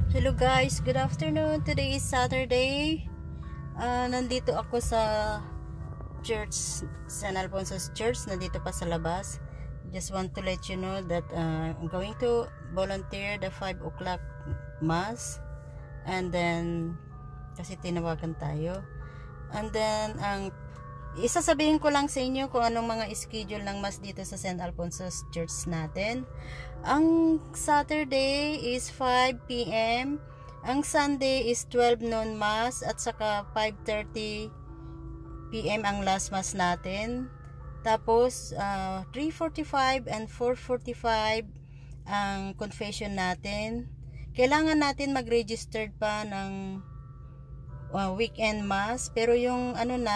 Hello guys, good afternoon. Today is Saturday. Nandito ako sa church, San Alfonso's Church. Nandito pa sa labas. Just want to let you know that I'm going to volunteer the 5 o'clock mass. And then, kasi tinawagan tayo. And then, isasabihin ko lang sa inyo kung anong mga schedule ng mass dito sa San Alfonso's Church natin. Ang Saturday is 5 p.m. Ang Sunday is 12 noon mass at saka 5:30 p.m. ang last mass natin. Tapos 3:45 and 4:45 ang confession natin. Kailangan natin mag-registered pa ng weekend mass, pero yung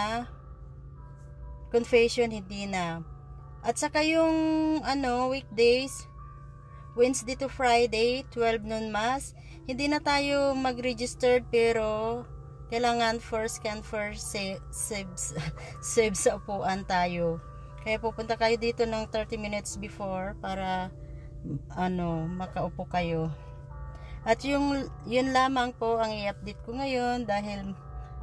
confession hindi na. At saka yung weekdays, Wednesday to Friday, 12 noon mass. Hindi na tayo mag-registered, pero kailangan first can first save sa upuan tayo. Kaya pupunta kayo dito ng 30 minutes before para makaupo kayo. At yun lamang po ang i-update ko ngayon dahil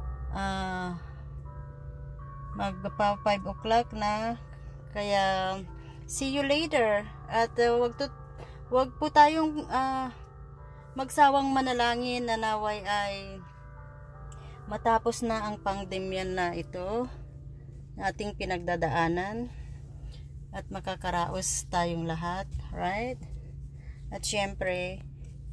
magpa 5 o'clock na. Kaya see you later. At wag po tayong magsawang manalangin na naway ay matapos na ang pandemya na ito na ating pinagdadaanan at makakaraos tayong lahat, right? At syempre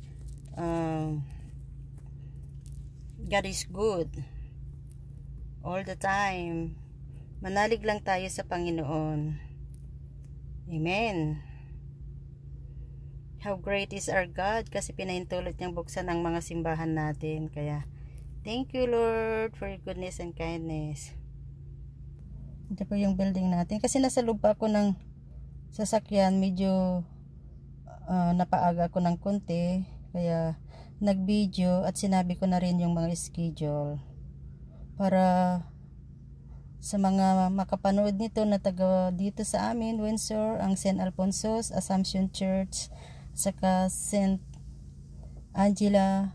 God is good all the time. Manalig lang tayo sa Panginoon. Amen. How great is our God, kasi pinahintulot niyang buksan ang mga simbahan natin. Kaya thank you Lord for your goodness and kindness. Ito po yung building natin. Kasi nasa loob pa ako ng sasakyan, medyo napaaga ako ng konti. Kaya nag-video at sinabi ko na rin yung mga schedule para sa mga makapanood nito na taga dito sa amin, Windsor, ang San Alfonso's Assumption Church, saka St. Angela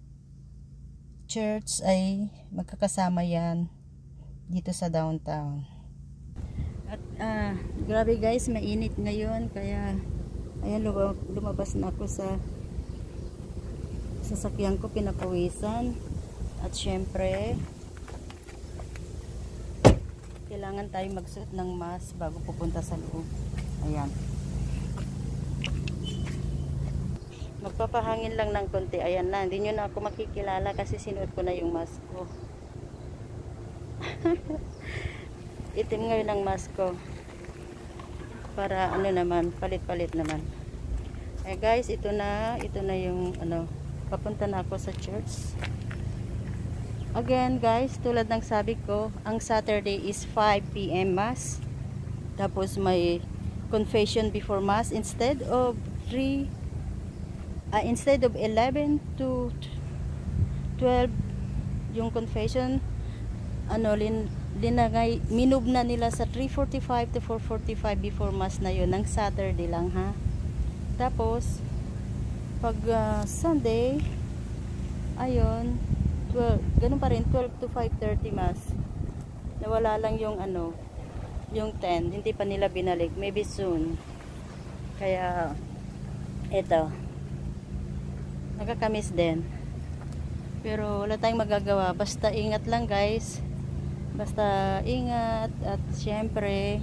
Church ay magkakasama yan dito sa downtown. At grabe guys, mainit ngayon, kaya ayan, lumabas na ako sa sasakyan ko, pinapawisan. At syempre kailangan tayo magsuot ng mask bago pupunta sa loob. Ayan, magpapahangin lang ng konti. Ayan na, hindi nyo na ako makikilala kasi sinuot ko na yung mask ko. Itim ngayon ang mask ko para naman, palit-palit naman. Guys, ito na yung papunta na ako sa church. Again guys, tulad ng sabi ko, ang Saturday is 5 p.m. mass. Tapos may confession before mass instead of 11 to 12 yung confession, minub na nila sa 3:45 to 4:45 before mass na yun, ng Saturday lang ha. Tapos pag Sunday, ayun, 12, ganun pa rin, 12 to 5:30 mass. Nawala lang yung yung 10, hindi pa nila binalik, maybe soon. Kaya eto, nakakamiss din, pero wala tayong magagawa. Basta ingat lang guys, basta ingat, at syempre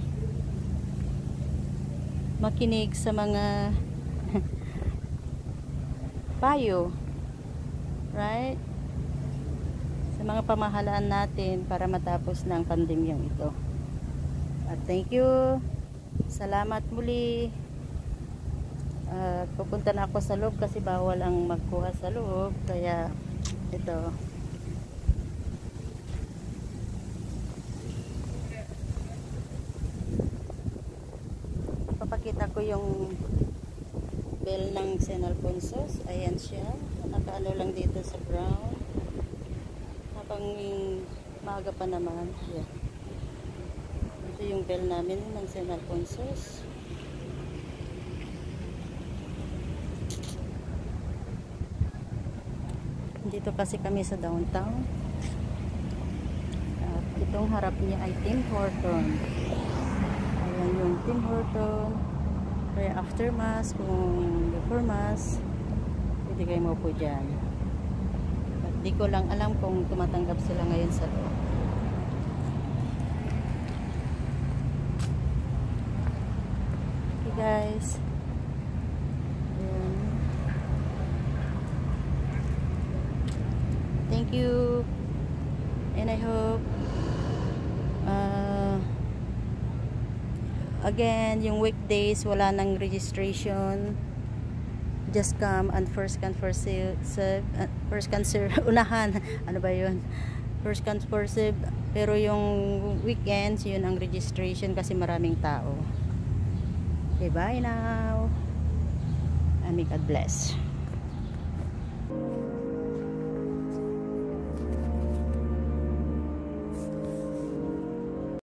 makinig sa mga payo, right, sa mga pamahalaan natin para matapos ng pandemyang ito. At thank you, salamat muli. Pupunta na ako sa loob kasi bawal ang magkuha sa loob, kaya ito, papakita ko yung bell ng San Alfonso's. Ayan siya, nakaano lang dito sa ground habang maaga pa naman. Yeah. Ito yung bell namin ng San Alfonso's. Dito kasi kami sa downtown. At itong harap niya ay Tim Horton. Ayan yung Tim Horton. Kaya after mass, kung before mass, pwede kayo maupo dyan. At di ko lang alam kung tumatanggap sila ngayon sa loob. Okay guys. Ayan. Thank you. And I hope again, yung weekdays wala nang registration. Just come and first come first serve, first come serve, unahan. Ano ba 'yun? First come first serve. Pero yung weekends, yun ang registration kasi maraming tao. Okay, bye now. And may God bless.